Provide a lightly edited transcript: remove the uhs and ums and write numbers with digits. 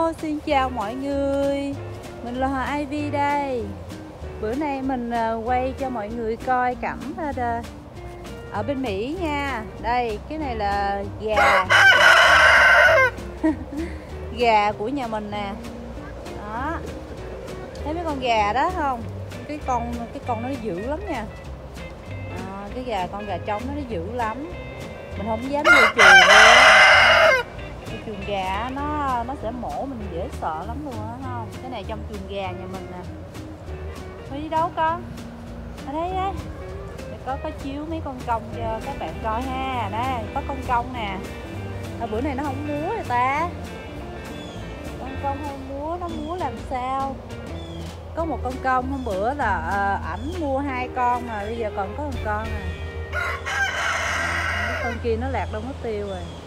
Xin chào mọi người. Mình là Hòa Ivy đây. Bữa nay mình quay cho mọi người coi cảnh ở bên Mỹ nha. Đây, cái này là gà. Gà của nhà mình nè. Đó. Thấy mấy con gà đó không? Cái con nó dữ lắm nha. Cái con gà trống nó dữ lắm. Mình không dám vô chuồng luôn. Cái chuồng gà nó sẽ mổ mình dễ sợ lắm luôn á, không? Cái này trong chuồng gà nhà mình nè. Mới đi đâu con? Ở đây đây. Có chiếu mấy con công cho các bạn coi ha. Đây, có con công nè. Bữa này nó không múa rồi ta. Con công không múa, nó múa làm sao? Có một con công hôm bữa là ảnh mua 2 con mà bây giờ còn có 1 con à. Cái con kia nó lạc đâu mất tiêu rồi.